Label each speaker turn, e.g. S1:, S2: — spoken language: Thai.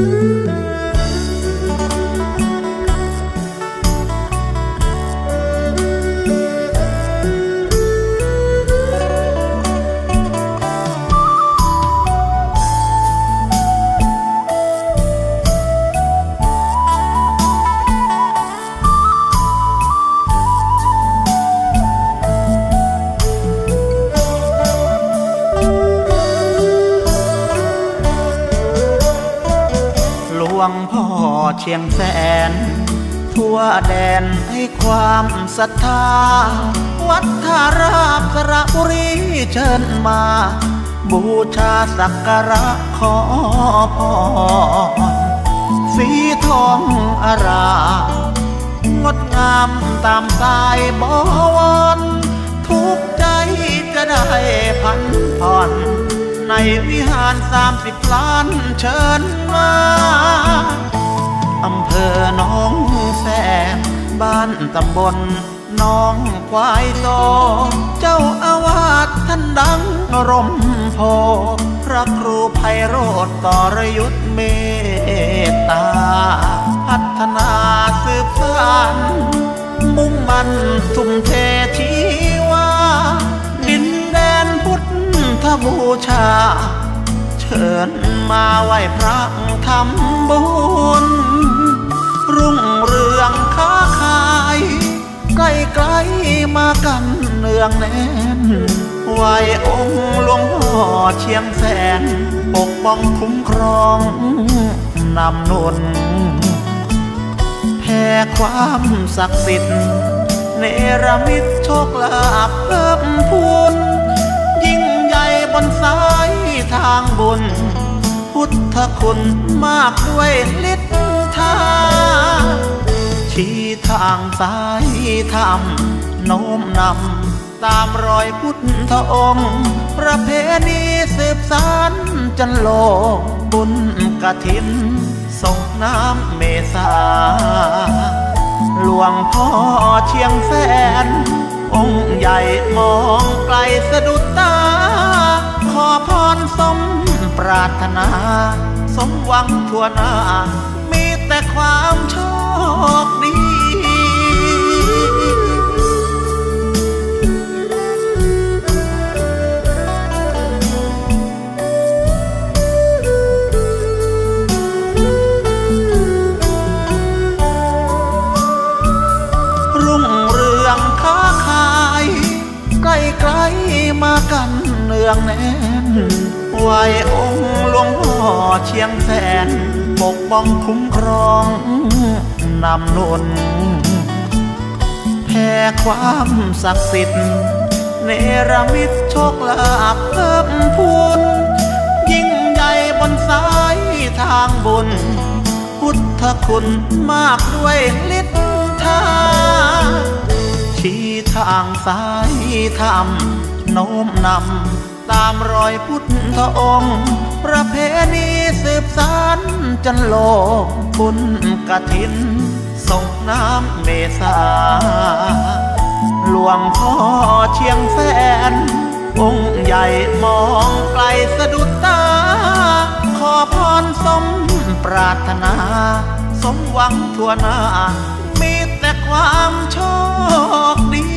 S1: หลวงพ่อเชียงแสนทั่วแดนให้ความศรัทธาวัดท่าราบสระบุรีเชิญมาบูชาสักการะขอพรสีทองอารามงดงามตามสายบวรทุกใจจะได้พันผ่อนในวิหาร30 ล้านเชิญมาอำเภอหนองแสงบ้านตำบลหนองควายโตเจ้าอาวาสท่านดังร่มโพพระครูไพโรจน์ตรยุทธเมตตาพัฒนาสืบสานมุ่งมั่นทุ่มเทชีวาดินแดนพุทธบูชาเชิญมาไหว้พระทำบุญรุ่งเรืองค้าขายใกล้ๆมากันเนืองแน่นไหว้องค์หลวงพ่อเชียงแสนปกป้องคุ้มครองนำนุนแผ่ความศักดิ์สิทธิ์เนรมิตโชคลาภเพิ่มพูนยิ่งใหญ่บนสายทางบุญพุทธคุณมากด้วยฤทธิ์ทาชี้ทางสายธรรมโน้มนำตามรอยพุทธองค์ประเพณีสืบสานจันโลบุญกฐินส่งน้ำเมษาหลวงพ่อเชียงแสนองค์ใหญ่มองไกลสะดุดตาขอพรสมปรารถนาสมหวังทั่วหน้ามีแต่ความโชคดีรุ่งเรืองค้าขายใกล้ๆมากันเนืองแน่นไหว้องค์หลวงพ่อเชียงแสนปกป้องคุ้มครองนำนุนแผ่ความศักดิ์สิทธิ์เนรมิตโชคลาภเพิ่มพูนยิ่งใหญ่บนสายทางบุญพุทธคุณมากด้วยฤทธิ์ทาชี้ทางสายธรรมโน้มนำตามรอยพุทธองค์ประเพณีสืบสานจันโลบุญกฐินส่งน้ำเมษาหลวงพ่อเชียงแสนองค์ใหญ่มองไกลสะดุดตาขอพรสมปรารถนาสมหวังทั่วหน้ามีแต่ความโชคดี